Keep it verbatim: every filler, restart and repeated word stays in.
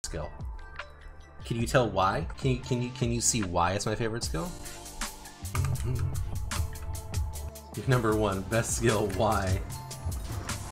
skill. Can you tell why? Can you can you can you see why it's my favorite skill? Number one, best skill, why?